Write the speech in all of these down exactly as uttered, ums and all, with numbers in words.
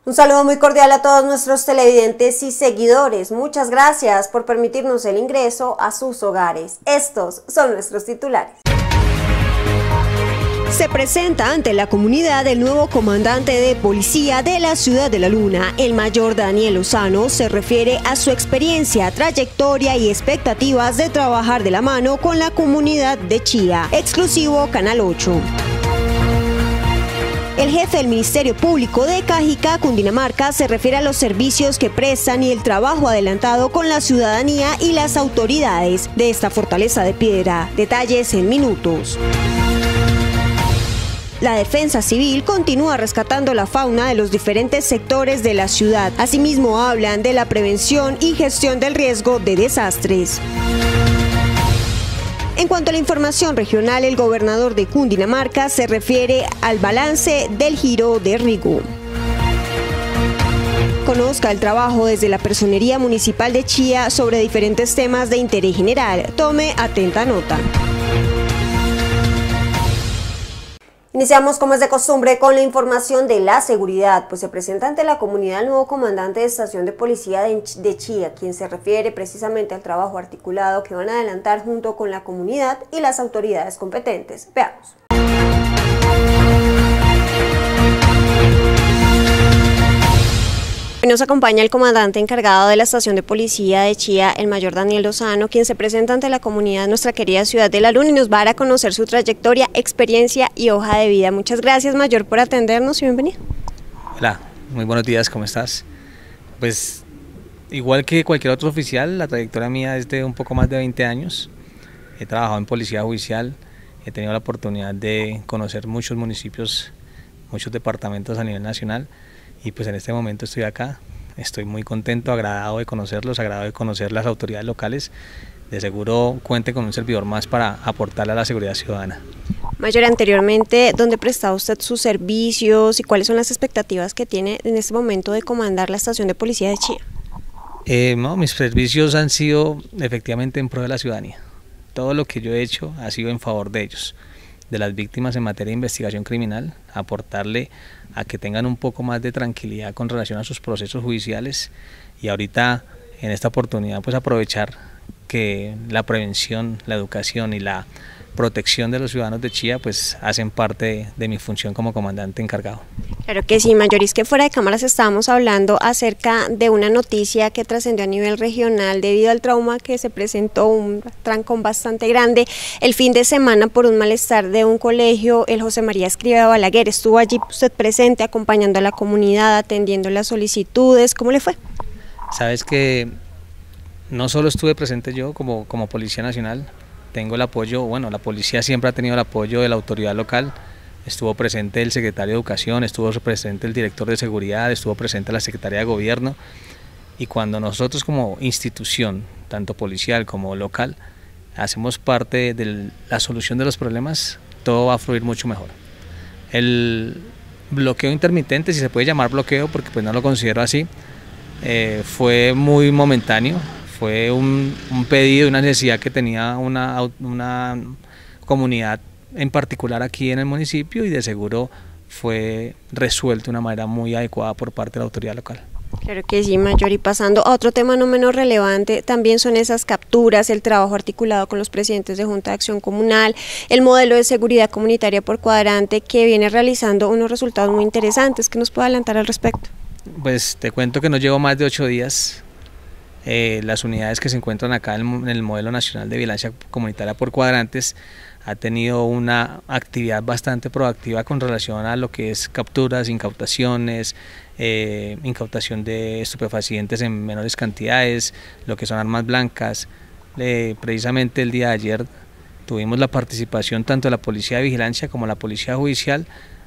Un saludo muy cordial a todos nuestros televidentes y seguidores. Muchas gracias por permitirnos el ingreso a sus hogares. Estos son nuestros titulares. Se presenta ante la comunidad el nuevo comandante de policía de la ciudad de La Luna. El mayor Daniel Lozano se refiere a su experiencia, trayectoria y expectativas de trabajar de la mano con la comunidad de Chía. Exclusivo Canal ocho. El jefe del Ministerio Público de Cajicá, Cundinamarca, se refiere a los servicios que prestan y el trabajo adelantado con la ciudadanía y las autoridades de esta fortaleza de piedra. Detalles en minutos. La Defensa Civil continúa rescatando la fauna de los diferentes sectores de la ciudad. Asimismo, hablan de la prevención y gestión del riesgo de desastres. En cuanto a la información regional, el gobernador de Cundinamarca se refiere al balance del Giro de Rigo. Conozca el trabajo desde la Personería Municipal de Chía sobre diferentes temas de interés general. Tome atenta nota. Iniciamos, como es de costumbre, con la información de la seguridad, pues se presenta ante la comunidad el nuevo comandante de estación de policía de, de Chía, quien se refiere precisamente al trabajo articulado que van a adelantar junto con la comunidad y las autoridades competentes. Veamos. Nos acompaña el comandante encargado de la estación de policía de Chía, el mayor Daniel Lozano, quien se presenta ante la comunidad de nuestra querida ciudad de La Luna y nos va a dar a conocer su trayectoria, experiencia y hoja de vida. Muchas gracias, mayor, por atendernos y bienvenido. Hola, muy buenos días, ¿cómo estás? Pues igual que cualquier otro oficial, la trayectoria mía es de un poco más de veinte años. He trabajado en policía judicial, he tenido la oportunidad de conocer muchos municipios, muchos departamentos a nivel nacional. Y pues en este momento estoy acá, estoy muy contento, agradado de conocerlos, agradado de conocer las autoridades locales. De seguro cuente con un servidor más para aportarle a la seguridad ciudadana. Mayor, anteriormente, ¿dónde prestaba usted sus servicios y cuáles son las expectativas que tiene en este momento de comandar la estación de policía de Chía? Eh, no, mis servicios han sido efectivamente en pro de la ciudadanía. Todo lo que yo he hecho ha sido en favor de ellos, de las víctimas en materia de investigación criminal, aportarle a que tengan un poco más de tranquilidad con relación a sus procesos judiciales y ahorita en esta oportunidad pues aprovechar que la prevención, la educación y la protección de los ciudadanos de Chía pues hacen parte de, de mi función como comandante encargado. Claro que sí, mayor, es que fuera de cámaras estábamos hablando acerca de una noticia que trascendió a nivel regional debido al trauma que se presentó, un trancón bastante grande el fin de semana por un malestar de un colegio, el José María Escrivá Balaguer. Estuvo allí usted presente acompañando a la comunidad, atendiendo las solicitudes, ¿cómo le fue? Sabes que no solo estuve presente yo como, como Policía Nacional, tengo el apoyo, bueno, la policía siempre ha tenido el apoyo de la autoridad local. Estuvo presente el secretario de Educación, estuvo presente el director de Seguridad, estuvo presente la secretaria de Gobierno, y cuando nosotros como institución, tanto policial como local, hacemos parte de la solución de los problemas, todo va a fluir mucho mejor. El bloqueo intermitente, si se puede llamar bloqueo, porque pues no lo considero así, eh, fue muy momentáneo, fue un, un pedido, una necesidad que tenía una, una comunidad en particular aquí en el municipio y de seguro fue resuelto de una manera muy adecuada por parte de la autoridad local. Claro que sí, mayor, y pasando a otro tema no menos relevante, también son esas capturas, el trabajo articulado con los presidentes de Junta de Acción Comunal, el modelo de seguridad comunitaria por cuadrante que viene realizando unos resultados muy interesantes. ¿Qué nos puede adelantar al respecto? Pues te cuento que no llevo más de ocho días. Eh, las unidades que se encuentran acá en el modelo nacional de vigilancia comunitaria por cuadrantes ha tenido una actividad bastante proactiva con relación a lo que es capturas, incautaciones, eh, incautación de estupefacientes en menores cantidades, lo que son armas blancas. Eh, precisamente el día de ayer tuvimos la participación tanto de la Policía de Vigilancia como la Policía Judicial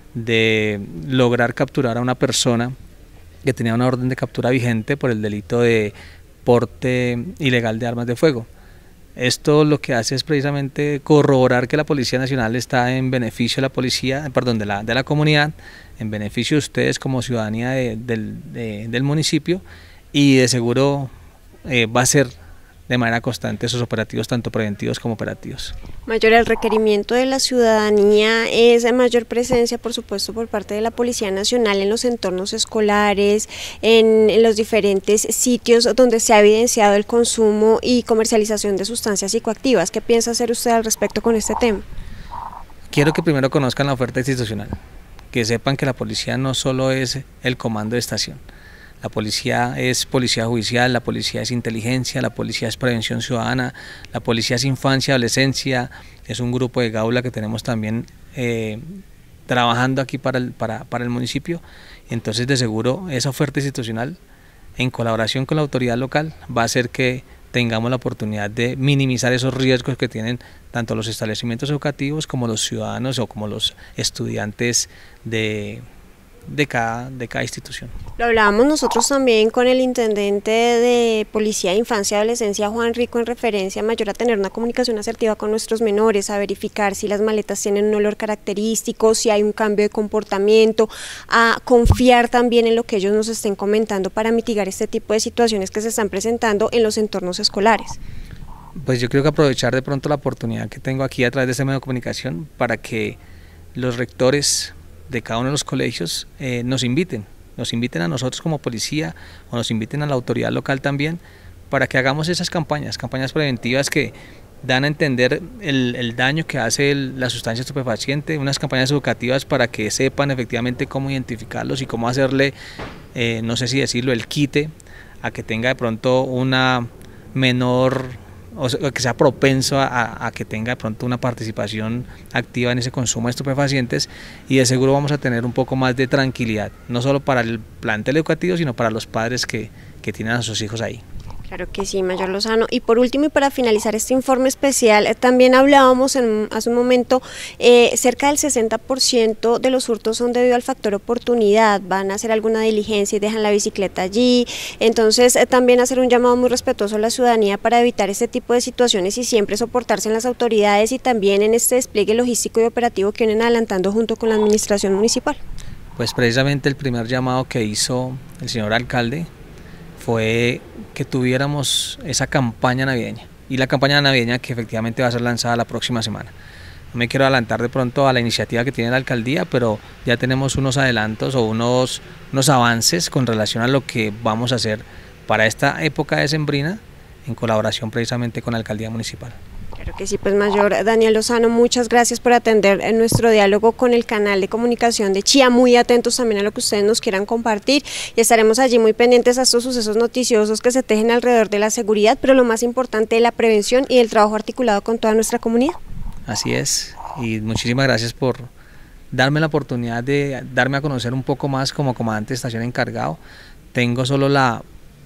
de lograr capturar a una persona que tenía una orden de captura vigente por el delito de porte ilegal de armas de fuego. Esto lo que hace es precisamente corroborar que la Policía Nacional está en beneficio de la policía, perdón, de la, de la comunidad, en beneficio de ustedes como ciudadanía de, del, de, del municipio, y de seguro eh, va a ser de manera constante esos operativos, tanto preventivos como operativos. Mayor, el requerimiento de la ciudadanía es de mayor presencia, por supuesto, por parte de la Policía Nacional en los entornos escolares, en, en los diferentes sitios donde se ha evidenciado el consumo y comercialización de sustancias psicoactivas. ¿Qué piensa hacer usted al respecto con este tema? Quiero que primero conozcan la oferta institucional, que sepan que la policía no solo es el comando de estación. La policía es policía judicial, la policía es inteligencia, la policía es prevención ciudadana, la policía es infancia, adolescencia, es un grupo de Gaula que tenemos también eh, trabajando aquí para el, para, para el municipio. Entonces, de seguro, esa oferta institucional, en colaboración con la autoridad local, va a hacer que tengamos la oportunidad de minimizar esos riesgos que tienen tanto los establecimientos educativos como los ciudadanos o como los estudiantes de... De cada, de cada institución. Lo hablábamos nosotros también con el intendente de Policía de Infancia y Adolescencia, Juan Rico, en referencia mayor a tener una comunicación asertiva con nuestros menores, a verificar si las maletas tienen un olor característico, si hay un cambio de comportamiento, a confiar también en lo que ellos nos estén comentando para mitigar este tipo de situaciones que se están presentando en los entornos escolares. Pues yo creo que aprovechar de pronto la oportunidad que tengo aquí a través de este medio de comunicación para que los rectores de cada uno de los colegios eh, nos inviten, nos inviten a nosotros como policía o nos inviten a la autoridad local también para que hagamos esas campañas, campañas preventivas que dan a entender el, el daño que hace el, la sustancia estupefaciente, unas campañas educativas para que sepan efectivamente cómo identificarlos y cómo hacerle, eh, no sé si decirlo, el quite a que tenga de pronto una menor, o sea, que sea propenso a, a que tenga de pronto una participación activa en ese consumo de estupefacientes, y de seguro vamos a tener un poco más de tranquilidad, no solo para el plantel educativo, sino para los padres que, que tienen a sus hijos ahí. Claro que sí, Mayor Lozano. Y por último, y para finalizar este informe especial, eh, también hablábamos en, hace un momento, eh, cerca del sesenta por ciento de los hurtos son debido al factor oportunidad, van a hacer alguna diligencia y dejan la bicicleta allí, entonces eh, también hacer un llamado muy respetuoso a la ciudadanía para evitar este tipo de situaciones y siempre soportarse en las autoridades y también en este despliegue logístico y operativo que vienen adelantando junto con la administración municipal. Pues precisamente el primer llamado que hizo el señor alcalde fue que tuviéramos esa campaña navideña, y la campaña navideña que efectivamente va a ser lanzada la próxima semana. No me quiero adelantar de pronto a la iniciativa que tiene la alcaldía, pero ya tenemos unos adelantos o unos, unos avances con relación a lo que vamos a hacer para esta época decembrina en colaboración precisamente con la alcaldía municipal. Claro que sí, pues Mayor Daniel Lozano, muchas gracias por atender en nuestro diálogo con el canal de comunicación de Chía, muy atentos también a lo que ustedes nos quieran compartir y estaremos allí muy pendientes a estos sucesos noticiosos que se tejen alrededor de la seguridad, pero lo más importante, la prevención y el trabajo articulado con toda nuestra comunidad. Así es, y muchísimas gracias por darme la oportunidad de darme a conocer un poco más como comandante de estación encargado. Tengo solo la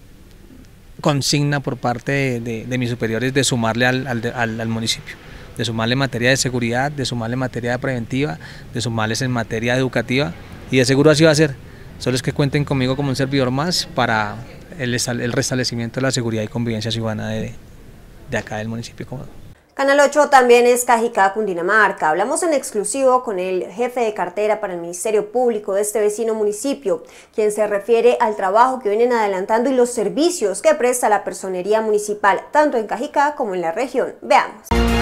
consigna por parte de, de, de mis superiores de sumarle al, al, al, al municipio, de sumarle en materia de seguridad, de sumarle en materia preventiva, de sumarles en materia educativa, y de seguro así va a ser. Solo es que cuenten conmigo como un servidor más para el, el restablecimiento de la seguridad y convivencia ciudadana de, de acá del municipio. Canal ocho también es Cajicá, Cundinamarca. Hablamos en exclusivo con el jefe de cartera para el Ministerio Público de este vecino municipio, quien se refiere al trabajo que vienen adelantando y los servicios que presta la personería municipal, tanto en Cajicá como en la región. Veamos.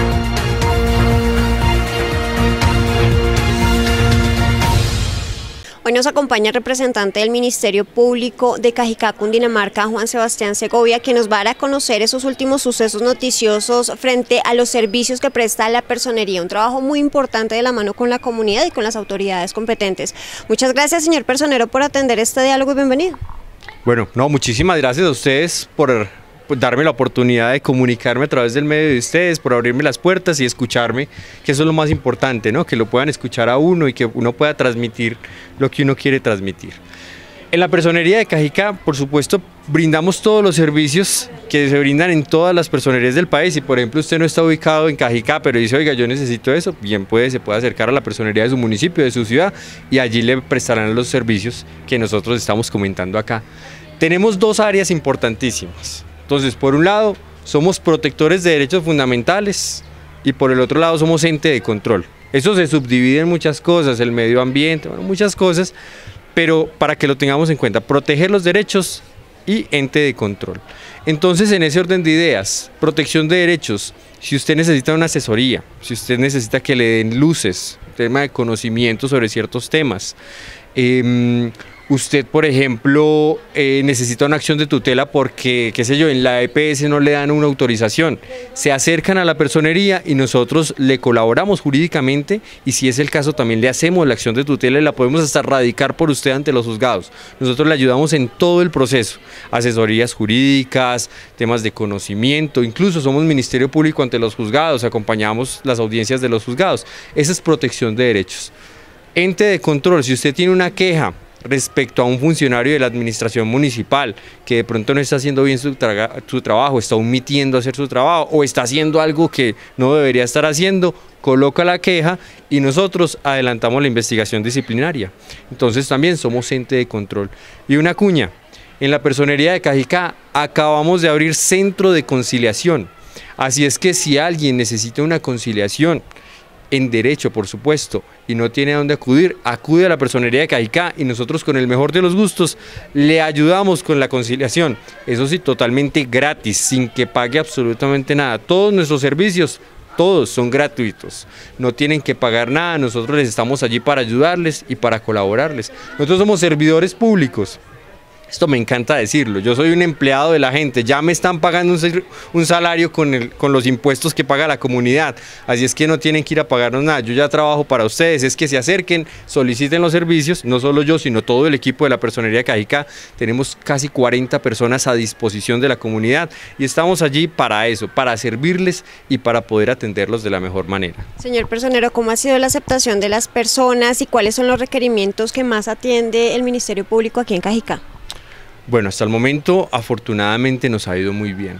Hoy nos acompaña el representante del Ministerio Público de Cajicá, Cundinamarca, Juan Sebastián Segovia, quien nos va a dar a conocer esos últimos sucesos noticiosos frente a los servicios que presta la personería. Un trabajo muy importante de la mano con la comunidad y con las autoridades competentes. Muchas gracias, señor personero, por atender este diálogo y bienvenido. Bueno, no, muchísimas gracias a ustedes por darme la oportunidad de comunicarme a través del medio de ustedes, por abrirme las puertas y escucharme, que eso es lo más importante, ¿no? Que lo puedan escuchar a uno y que uno pueda transmitir lo que uno quiere transmitir. En la personería de Cajicá, por supuesto, brindamos todos los servicios que se brindan en todas las personerías del país. Si por ejemplo usted no está ubicado en Cajicá, pero dice, oiga, yo necesito eso, bien puede, se puede acercar a la personería de su municipio, de su ciudad, y allí le prestarán los servicios que nosotros estamos comentando acá. Tenemos dos áreas importantísimas. Entonces, por un lado, somos protectores de derechos fundamentales y por el otro lado somos ente de control. Eso se subdivide en muchas cosas, el medio ambiente, bueno, muchas cosas, pero para que lo tengamos en cuenta, proteger los derechos y ente de control. Entonces, en ese orden de ideas, protección de derechos, si usted necesita una asesoría, si usted necesita que le den luces, tema de conocimiento sobre ciertos temas, eh, usted, por ejemplo, eh, necesita una acción de tutela porque, qué sé yo, en la E P S no le dan una autorización, se acercan a la personería y nosotros le colaboramos jurídicamente y si es el caso también le hacemos la acción de tutela y la podemos hasta radicar por usted ante los juzgados. Nosotros le ayudamos en todo el proceso, asesorías jurídicas, temas de conocimiento, incluso somos Ministerio Público ante los juzgados, acompañamos las audiencias de los juzgados. Esa es protección de derechos. Ente de control, si usted tiene una queja respecto a un funcionario de la administración municipal que de pronto no está haciendo bien su, tra su trabajo, está omitiendo hacer su trabajo o está haciendo algo que no debería estar haciendo, coloca la queja y nosotros adelantamos la investigación disciplinaria. Entonces también somos ente de control. Y una cuña, en la personería de Cajicá acabamos de abrir centro de conciliación, así es que si alguien necesita una conciliación, en derecho por supuesto, y no tiene a dónde acudir, acude a la personería de Cajicá y nosotros con el mejor de los gustos le ayudamos con la conciliación, eso sí, totalmente gratis, sin que pague absolutamente nada. Todos nuestros servicios, todos son gratuitos, no tienen que pagar nada, nosotros les estamos allí para ayudarles y para colaborarles. Nosotros somos servidores públicos. Esto me encanta decirlo, yo soy un empleado de la gente, ya me están pagando un, un salario con, el, con los impuestos que paga la comunidad, así es que no tienen que ir a pagarnos nada, yo ya trabajo para ustedes, es que se acerquen, soliciten los servicios, no solo yo, sino todo el equipo de la personería de Cajicá, tenemos casi cuarenta personas a disposición de la comunidad y estamos allí para eso, para servirles y para poder atenderlos de la mejor manera. Señor personero, ¿cómo ha sido la aceptación de las personas y cuáles son los requerimientos que más atiende el Ministerio Público aquí en Cajicá? Bueno, hasta el momento afortunadamente nos ha ido muy bien.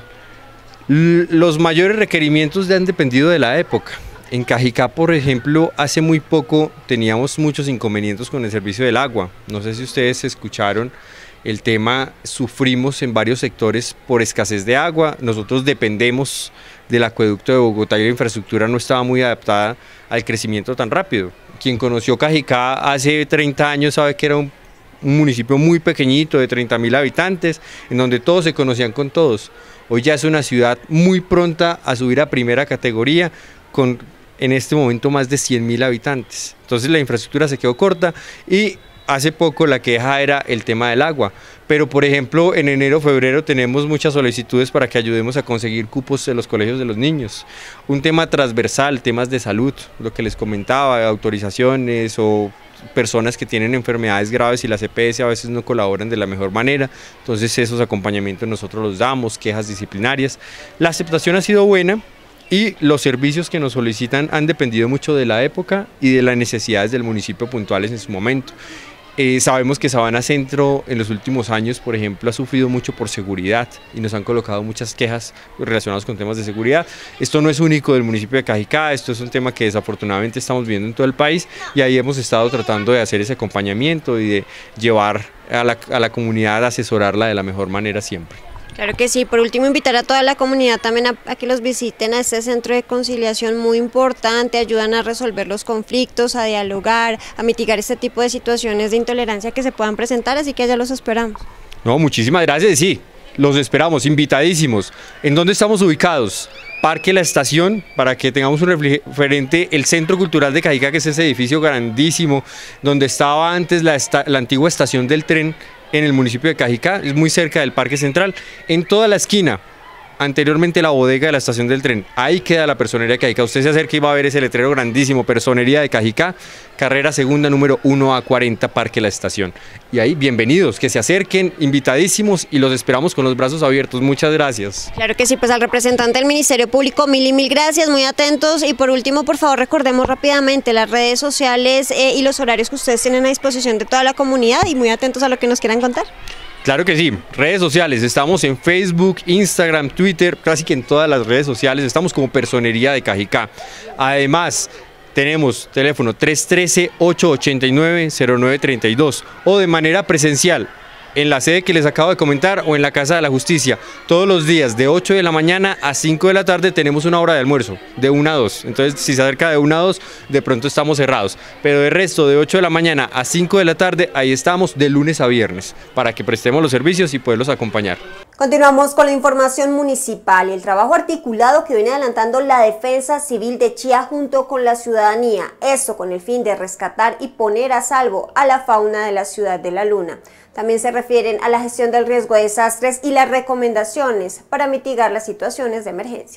L- los mayores requerimientos han dependido de la época. En Cajicá, por ejemplo, hace muy poco teníamos muchos inconvenientes con el servicio del agua. No sé si ustedes escucharon el tema, sufrimos en varios sectores por escasez de agua. Nosotros dependemos del acueducto de Bogotá y la infraestructura no estaba muy adaptada al crecimiento tan rápido. Quien conoció Cajicá hace treinta años sabe que era un un municipio muy pequeñito de treinta mil habitantes, en donde todos se conocían con todos. Hoy ya es una ciudad muy pronta a subir a primera categoría, con en este momento más de cien mil habitantes. Entonces la infraestructura se quedó corta y hace poco la queja era el tema del agua, pero por ejemplo en enero, febrero tenemos muchas solicitudes para que ayudemos a conseguir cupos en los colegios de los niños. Un tema transversal, temas de salud, lo que les comentaba, autorizaciones o personas que tienen enfermedades graves y las E P S a veces no colaboran de la mejor manera, entonces esos acompañamientos nosotros los damos, quejas disciplinarias. La aceptación ha sido buena y los servicios que nos solicitan han dependido mucho de la época y de las necesidades del municipio puntuales en su momento. Eh, sabemos que Sabana Centro en los últimos años, por ejemplo, ha sufrido mucho por seguridad y nos han colocado muchas quejas relacionadas con temas de seguridad. Esto no es único del municipio de Cajicá, esto es un tema que desafortunadamente estamos viendo en todo el país y ahí hemos estado tratando de hacer ese acompañamiento y de llevar a la, a la comunidad a asesorarla de la mejor manera siempre. Claro que sí. Por último, invitar a toda la comunidad también a, a que los visiten a este centro de conciliación muy importante, ayudan a resolver los conflictos, a dialogar, a mitigar este tipo de situaciones de intolerancia que se puedan presentar, así que allá los esperamos. No, muchísimas gracias, sí, los esperamos, invitadísimos. ¿En dónde estamos ubicados? Parque La Estación, para que tengamos un referente, el Centro Cultural de Cajicá, que es ese edificio grandísimo, donde estaba antes la, esta, la antigua estación del tren, en el municipio de Cajicá, es muy cerca del Parque Central, en toda la esquina, anteriormente la bodega de la estación del tren, ahí queda la personería de Cajicá, usted se acerca y va a ver ese letrero grandísimo, personería de Cajicá, carrera segunda número uno A cuarenta, Parque La Estación, y ahí bienvenidos, que se acerquen, invitadísimos y los esperamos con los brazos abiertos, muchas gracias. Claro que sí, pues al representante del Ministerio Público, mil y mil gracias, muy atentos, y por último, por favor, recordemos rápidamente las redes sociales eh, y los horarios que ustedes tienen a disposición de toda la comunidad y muy atentos a lo que nos quieran contar. Claro que sí, redes sociales, estamos en Facebook, Instagram, Twitter, casi que en todas las redes sociales, estamos como Personería de Cajicá. Además, tenemos teléfono tres uno tres, ocho ocho nueve, cero nueve tres dos o de manera presencial en la sede que les acabo de comentar o en la Casa de la Justicia. Todos los días de ocho de la mañana a cinco de la tarde tenemos una hora de almuerzo, de una a dos. Entonces si se acerca de una a dos, de pronto estamos cerrados. Pero de resto, de ocho de la mañana a cinco de la tarde, ahí estamos de lunes a viernes, para que prestemos los servicios y poderlos acompañar. Continuamos con la información municipal y el trabajo articulado que viene adelantando la Defensa Civil de Chía junto con la ciudadanía, esto con el fin de rescatar y poner a salvo a la fauna de la ciudad de La Luna. También se refieren a la gestión del riesgo de desastres y las recomendaciones para mitigar las situaciones de emergencia.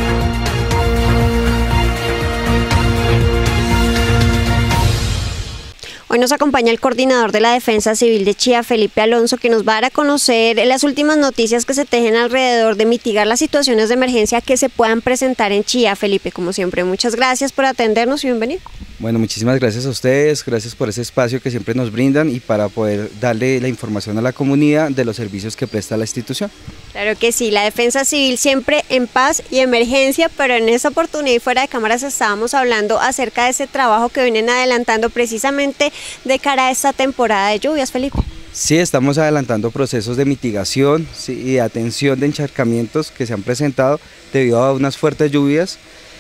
Hoy nos acompaña el coordinador de la Defensa Civil de Chía, Felipe Alonso, que nos va a dar a conocer las últimas noticias que se tejen alrededor de mitigar las situaciones de emergencia que se puedan presentar en Chía. Felipe, como siempre, muchas gracias por atendernos y bienvenido. Bueno, muchísimas gracias a ustedes, gracias por ese espacio que siempre nos brindan y para poder darle la información a la comunidad de los servicios que presta la institución. Claro que sí, la Defensa Civil siempre en paz y emergencia, pero en esta oportunidad y fuera de cámaras estábamos hablando acerca de ese trabajo que vienen adelantando precisamente de cara a esta temporada de lluvias, Felipe. Sí, estamos adelantando procesos de mitigación sí, y de atención de encharcamientos que se han presentado debido a unas fuertes lluvias.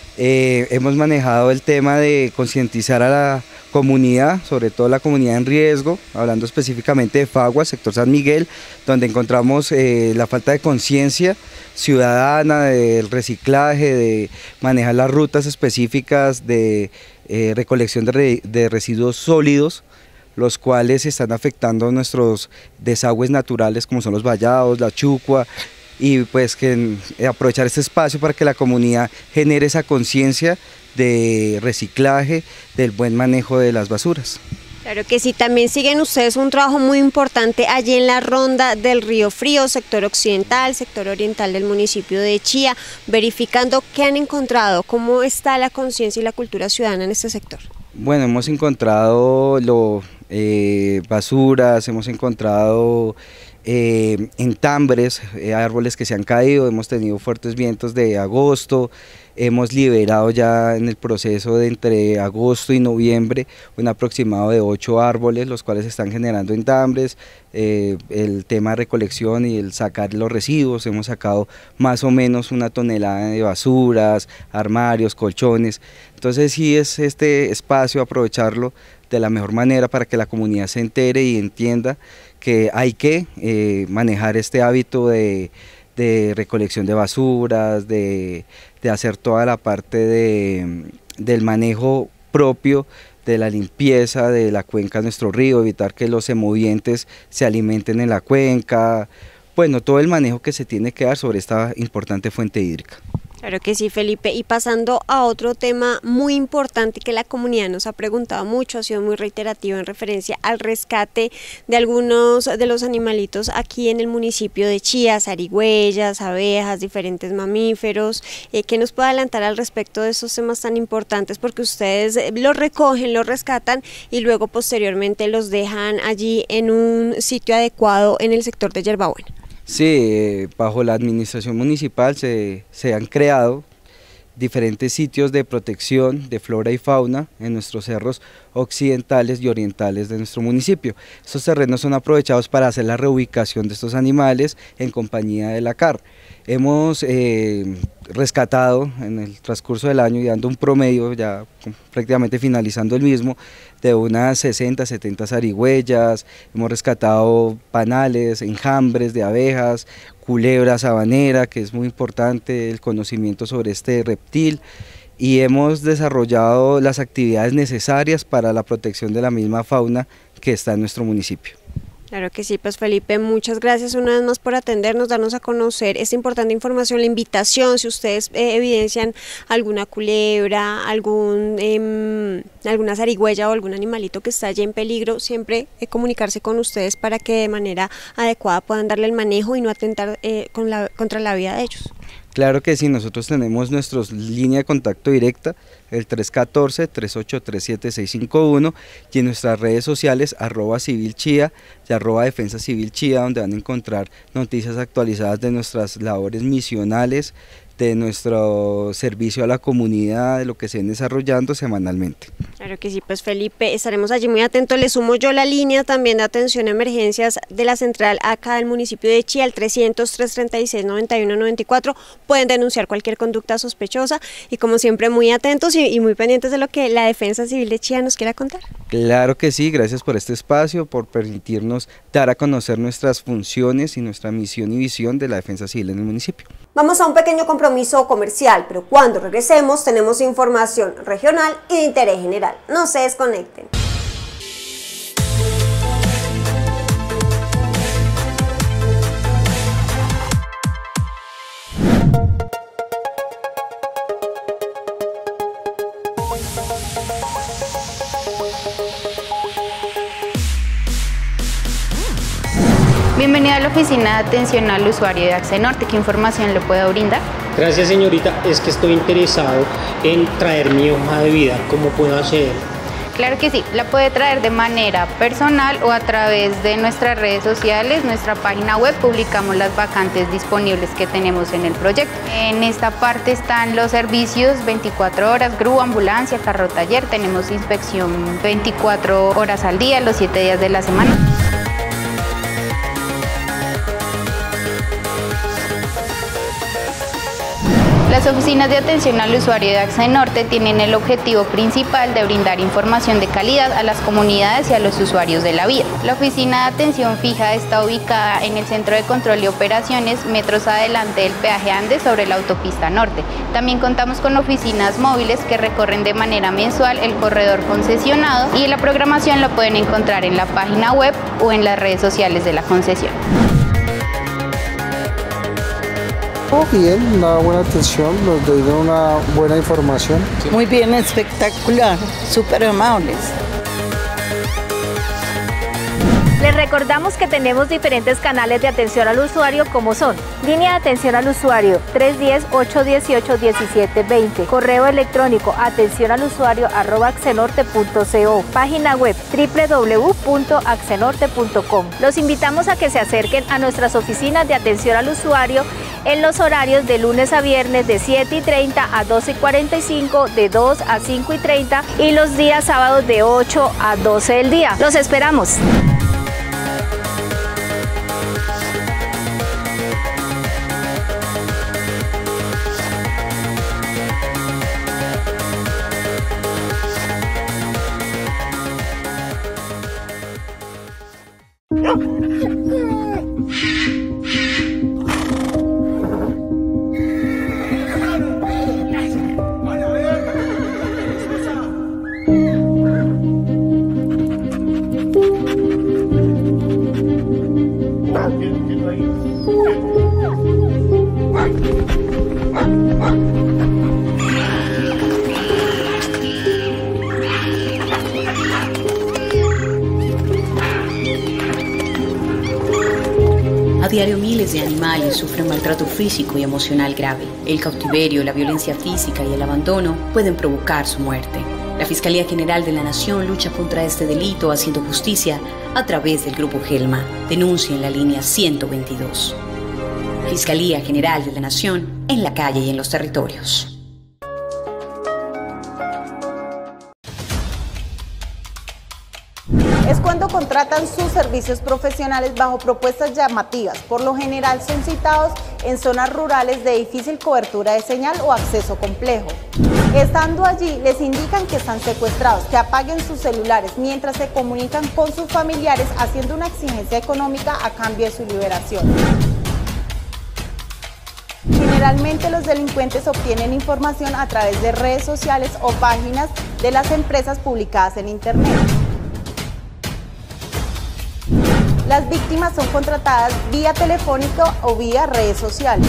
Eh, hemos manejado el tema de concientizar a la comunidad, sobre todo la comunidad en riesgo, hablando específicamente de Faguas, sector San Miguel, donde encontramos eh, la falta de conciencia ciudadana del reciclaje, de manejar las rutas específicas de eh, recolección de, re, de residuos sólidos, los cuales están afectando nuestros desagües naturales como son los vallados, la chucua, y pues que aprovechar este espacio para que la comunidad genere esa conciencia de reciclaje, del buen manejo de las basuras. Claro que sí, también siguen ustedes un trabajo muy importante allí en la ronda del Río Frío, sector occidental, sector oriental del municipio de Chía, verificando qué han encontrado, cómo está la conciencia y la cultura ciudadana en este sector. Bueno, hemos encontrado lo, eh, basuras, hemos encontrado eh, entambres, eh, árboles que se han caído, hemos tenido fuertes vientos de agosto, hemos liberado ya en el proceso de entre agosto y noviembre un aproximado de ocho árboles, los cuales están generando entambres, eh, el tema de recolección y el sacar los residuos, hemos sacado más o menos una tonelada de basuras, armarios, colchones, entonces sí es este espacio aprovecharlo de la mejor manera para que la comunidad se entere y entienda que hay que eh, manejar este hábito de, de recolección de basuras, de, de hacer toda la parte de, del manejo propio de la limpieza de la cuenca de nuestro río, evitar que los semovientes se alimenten en la cuenca, bueno, todo el manejo que se tiene que dar sobre esta importante fuente hídrica. Claro que sí, Felipe, y pasando a otro tema muy importante que la comunidad nos ha preguntado mucho, ha sido muy reiterativo en referencia al rescate de algunos de los animalitos aquí en el municipio de Chía, zarigüeyas, abejas, diferentes mamíferos, eh, ¿qué nos puede adelantar al respecto de esos temas tan importantes? Porque ustedes los recogen, los rescatan y luego posteriormente los dejan allí en un sitio adecuado en el sector de Yerbabuena. Sí, eh, bajo la administración municipal se, se han creado diferentes sitios de protección de flora y fauna en nuestros cerros occidentales y orientales de nuestro municipio. Estos terrenos son aprovechados para hacer la reubicación de estos animales en compañía de la C A R. Hemos eh, rescatado en el transcurso del año y dando un promedio, ya prácticamente finalizando el mismo, de unas sesenta, setenta zarigüeyas, hemos rescatado panales, enjambres de abejas, culebra sabanera, que es muy importante el conocimiento sobre este reptil, y hemos desarrollado las actividades necesarias para la protección de la misma fauna que está en nuestro municipio. Claro que sí, pues Felipe, muchas gracias una vez más por atendernos, darnos a conocer esta importante información, la invitación, si ustedes eh, evidencian alguna culebra, algún, eh, alguna zarigüeya o algún animalito que está allí en peligro, siempre eh, comunicarse con ustedes para que de manera adecuada puedan darle el manejo y no atentar eh, con la, contra la vida de ellos. Claro que sí, nosotros tenemos nuestra línea de contacto directa, el tres uno cuatro, tres ocho tres, siete seis cinco uno, y en nuestras redes sociales, arroba Civil Chía y arroba Defensa Civil Chía, donde van a encontrar noticias actualizadas de nuestras labores misionales, de nuestro servicio a la comunidad, de lo que se ven desarrollando semanalmente. Claro Claro que sí, pues Felipe, estaremos allí muy atentos. Le sumo yo la línea también de atención a emergencias de la central acá del municipio de Chía, al trescientos, trescientos treinta y seis, noventa y uno noventa y cuatro. Pueden denunciar cualquier conducta sospechosa y como siempre muy atentos y, y muy pendientes de lo que la Defensa Civil de Chía nos quiera contar. Claro que sí, gracias por este espacio, por permitirnos dar a conocer nuestras funciones y nuestra misión y visión de la Defensa Civil en el municipio. Vamos a un pequeño compromiso comercial, pero cuando regresemos tenemos información regional y de interés general. No se desconecten. Bienvenida a la oficina de atención al usuario de Accenorte. ¿Qué información le puedo brindar? Gracias, señorita, es que estoy interesado en traer mi hoja de vida. ¿Cómo puedo hacer? Claro que sí, la puede traer de manera personal o a través de nuestras redes sociales. Nuestra página web publicamos las vacantes disponibles que tenemos en el proyecto. En esta parte están los servicios veinticuatro horas, grúa, ambulancia, carro taller. Tenemos inspección veinticuatro horas al día, los siete días de la semana. Las oficinas de atención al usuario de Accenorte tienen el objetivo principal de brindar información de calidad a las comunidades y a los usuarios de la vía. La oficina de atención fija está ubicada en el Centro de Control y Operaciones, metros adelante del peaje Andes sobre la autopista norte. También contamos con oficinas móviles que recorren de manera mensual el corredor concesionado y la programación la pueden encontrar en la página web o en las redes sociales de la concesión. Bien, una buena atención, nos dieron una buena información. Muy bien, espectacular, súper amables. Les recordamos que tenemos diferentes canales de atención al usuario como son: línea de atención al usuario tres uno cero, ocho uno ocho, uno siete dos cero, correo electrónico atención al usuario arroba accenorte punto co, página web doble u doble u doble u punto accenorte punto com. Los invitamos a que se acerquen a nuestras oficinas de atención al usuario en los horarios de lunes a viernes de siete y treinta a doce y cuarenta y cinco, de dos a cinco y treinta y los días sábados de ocho a doce del día. Los esperamos. A diario miles de animales sufren maltrato físico y emocional grave. El cautiverio, la violencia física y el abandono pueden provocar su muerte. La Fiscalía General de la Nación lucha contra este delito haciendo justicia a través del Grupo Gelma. Denuncia en la línea ciento veintidós. Fiscalía General de la Nación en la calle y en los territorios. Es cuando contratan sus servicios profesionales bajo propuestas llamativas. Por lo general son citados en zonas rurales de difícil cobertura de señal o acceso complejo. Estando allí, les indican que están secuestrados, que apaguen sus celulares mientras se comunican con sus familiares haciendo una exigencia económica a cambio de su liberación. Generalmente los delincuentes obtienen información a través de redes sociales o páginas de las empresas publicadas en Internet. Las víctimas son contratadas vía telefónica o vía redes sociales.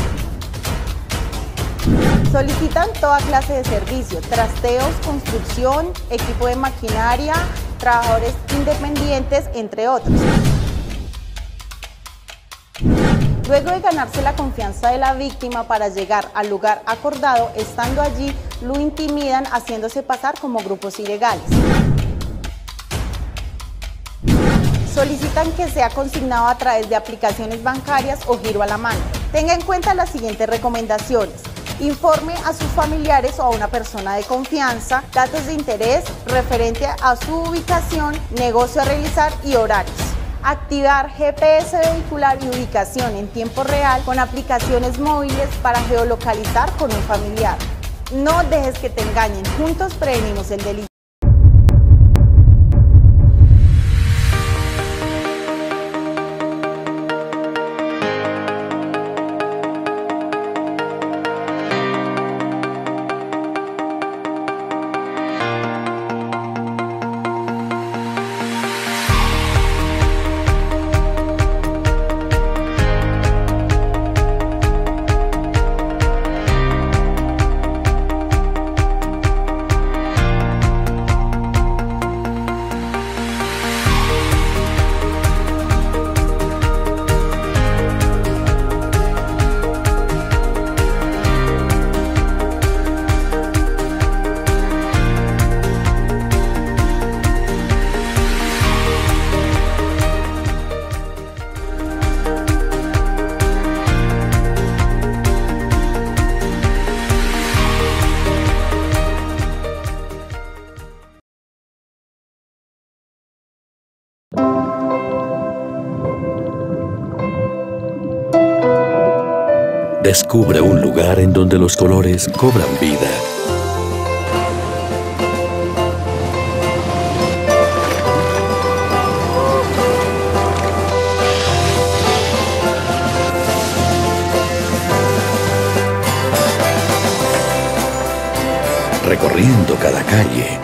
Solicitan toda clase de servicios: trasteos, construcción, equipo de maquinaria, trabajadores independientes, entre otros. Luego de ganarse la confianza de la víctima para llegar al lugar acordado, estando allí, lo intimidan haciéndose pasar como grupos ilegales. Solicitan que sea consignado a través de aplicaciones bancarias o giro a la mano. Tenga en cuenta las siguientes recomendaciones: Informe a sus familiares o a una persona de confianza, datos de interés referente a su ubicación, negocio a realizar y horarios. Activar G P S vehicular y ubicación en tiempo real con aplicaciones móviles para geolocalizar con un familiar. No dejes que te engañen, juntos prevenimos el delito. Descubre un lugar en donde los colores cobran vida. Recorriendo cada calle,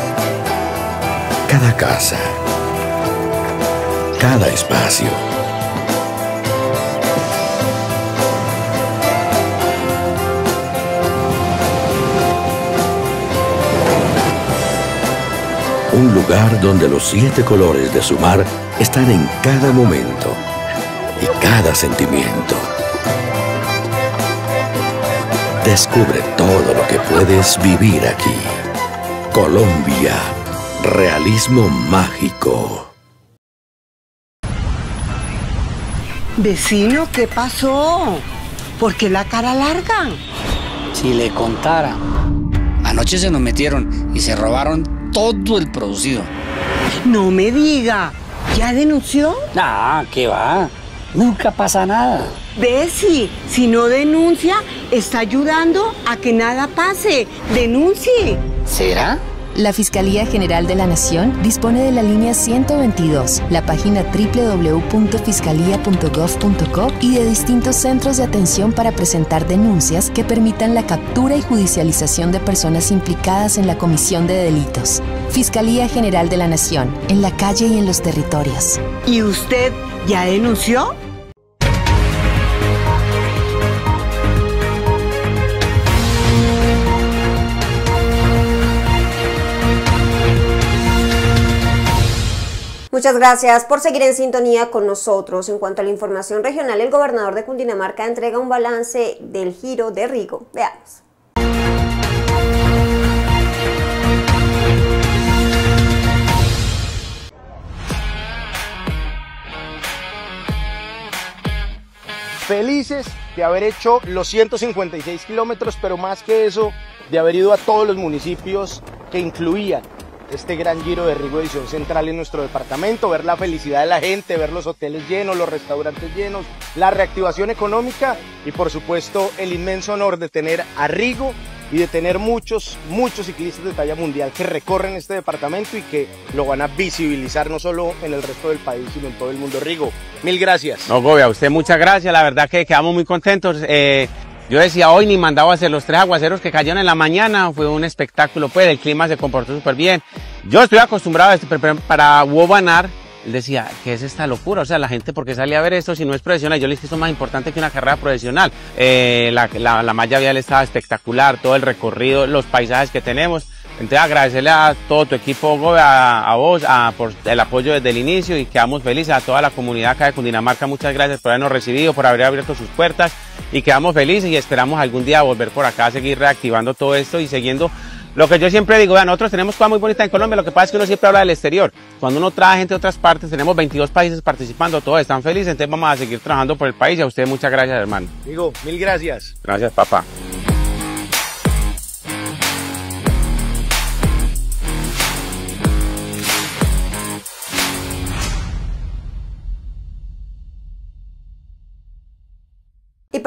cada casa, cada espacio. Un lugar donde los siete colores de su mar están en cada momento y cada sentimiento. Descubre todo lo que puedes vivir aquí. Colombia, realismo mágico. Vecino, ¿qué pasó? ¿Por qué la cara larga? Si le contara. Anoche se nos metieron y se robaron todo el producido. No me diga. ¿Ya denunció? Ah, ¿qué va? Nunca pasa nada. Bessie, si no denuncia, está ayudando a que nada pase. Denuncie. ¿Será? La Fiscalía General de la Nación dispone de la línea ciento veintidós, la página doble u doble u doble u punto fiscalía punto gov punto co y de distintos centros de atención para presentar denuncias que permitan la captura y judicialización de personas implicadas en la comisión de delitos. Fiscalía General de la Nación, en la calle y en los territorios. ¿Y usted ya denunció? Muchas gracias por seguir en sintonía con nosotros. En cuanto a la información regional, el gobernador de Cundinamarca entrega un balance del giro de Rigo. Veamos. Felices de haber hecho los ciento cincuenta y seis kilómetros, pero más que eso, de haber ido a todos los municipios que incluían este gran giro de Rigo edición central en nuestro departamento, ver la felicidad de la gente, ver los hoteles llenos, los restaurantes llenos, la reactivación económica y por supuesto el inmenso honor de tener a Rigo y de tener muchos, muchos ciclistas de talla mundial que recorren este departamento y que lo van a visibilizar no solo en el resto del país, sino en todo el mundo. Rigo, mil gracias. No, Gobe, a usted muchas gracias, la verdad que quedamos muy contentos. Eh... Yo decía, hoy ni mandaba a hacer los tres aguaceros que cayeron en la mañana, fue un espectáculo, pues el clima se comportó súper bien. Yo estoy acostumbrado a esto, pero para Wobanar, él decía, ¿qué es esta locura? O sea, la gente, ¿por qué sale a ver esto si no es profesional? Yo le dije, esto es más importante que una carrera profesional. Eh, la, la, la malla vial estaba espectacular, todo el recorrido, los paisajes que tenemos. Entonces agradecerle a todo tu equipo, Gobe, a, a vos, a, por el apoyo desde el inicio y quedamos felices, a toda la comunidad acá de Cundinamarca, muchas gracias por habernos recibido, por haber abierto sus puertas y quedamos felices y esperamos algún día volver por acá a seguir reactivando todo esto y siguiendo lo que yo siempre digo, vean, nosotros tenemos cosas muy bonitas en Colombia, lo que pasa es que uno siempre habla del exterior, cuando uno trae gente de otras partes, tenemos veintidós países participando, todos están felices, entonces vamos a seguir trabajando por el país y a ustedes muchas gracias, hermano. Digo, mil gracias. Gracias, papá.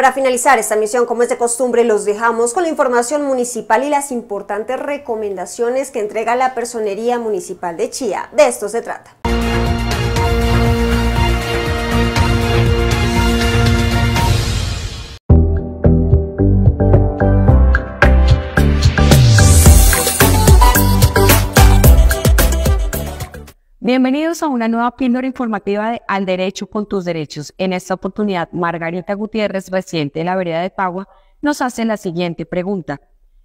Para finalizar esta emisión, como es de costumbre, los dejamos con la información municipal y las importantes recomendaciones que entrega la Personería Municipal de Chía. De esto se trata. Bienvenidos a una nueva píldora informativa de Al Derecho con tus Derechos. En esta oportunidad, Margarita Gutiérrez, residente de la vereda de Pagua, nos hace la siguiente pregunta.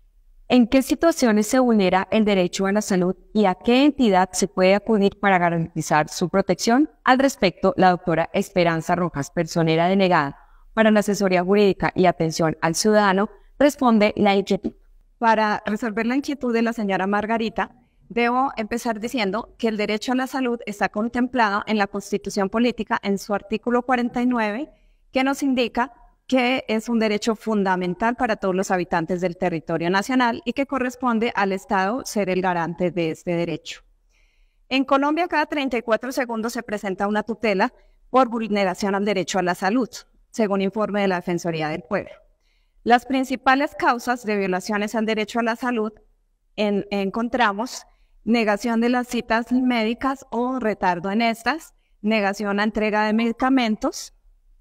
¿En qué situaciones se vulnera el derecho a la salud y a qué entidad se puede acudir para garantizar su protección? Al respecto, la doctora Esperanza Rojas, personera delegada para la asesoría jurídica y atención al ciudadano, responde la inquietud. Para resolver la inquietud de la señora Margarita, debo empezar diciendo que el derecho a la salud está contemplado en la Constitución Política en su artículo cuarenta y nueve, que nos indica que es un derecho fundamental para todos los habitantes del territorio nacional y que corresponde al Estado ser el garante de este derecho. En Colombia, cada treinta y cuatro segundos se presenta una tutela por vulneración al derecho a la salud, según informe de la Defensoría del Pueblo. Las principales causas de violaciones al derecho a la salud en, encontramos negación de las citas médicas o retardo en estas, negación a entrega de medicamentos,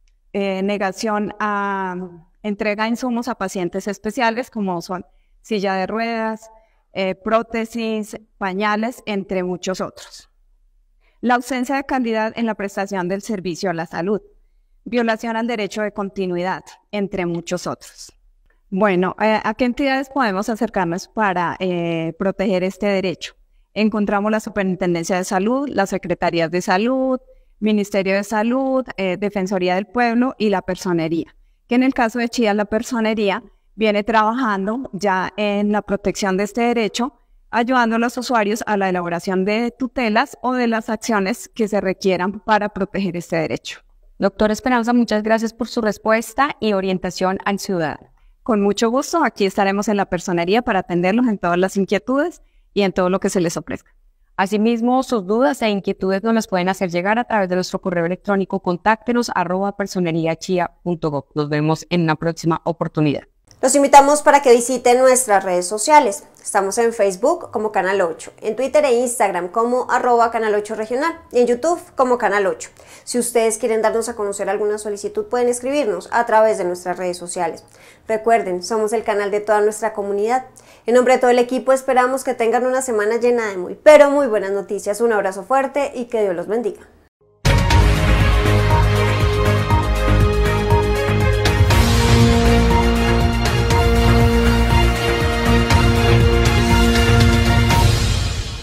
eh, negación a entrega de insumos a pacientes especiales como son silla de ruedas, eh, prótesis, pañales, entre muchos otros. La ausencia de calidad en la prestación del servicio a la salud, violación al derecho de continuidad, entre muchos otros. Bueno, eh, ¿a qué entidades podemos acercarnos para eh, proteger este derecho? Encontramos la Superintendencia de Salud, las Secretarías de Salud, Ministerio de Salud, eh, Defensoría del Pueblo y la Personería, que en el caso de Chía, la Personería viene trabajando ya en la protección de este derecho, ayudando a los usuarios a la elaboración de tutelas o de las acciones que se requieran para proteger este derecho. Doctora Esperanza, muchas gracias por su respuesta y orientación al ciudadano. Con mucho gusto, aquí estaremos en la Personería para atenderlos en todas las inquietudes y en todo lo que se les ofrezca. Asimismo, sus dudas e inquietudes nos las pueden hacer llegar a través de nuestro correo electrónico contáctenos arroba personeriachia punto gov. Nos vemos en una próxima oportunidad. Los invitamos para que visiten nuestras redes sociales. Estamos en Facebook como Canal ocho, en Twitter e Instagram como arroba Canal ocho Regional y en YouTube como Canal ocho. Si ustedes quieren darnos a conocer alguna solicitud, pueden escribirnos a través de nuestras redes sociales. Recuerden, somos el canal de toda nuestra comunidad. En nombre de todo el equipo, esperamos que tengan una semana llena de muy, pero muy buenas noticias. Un abrazo fuerte y que Dios los bendiga.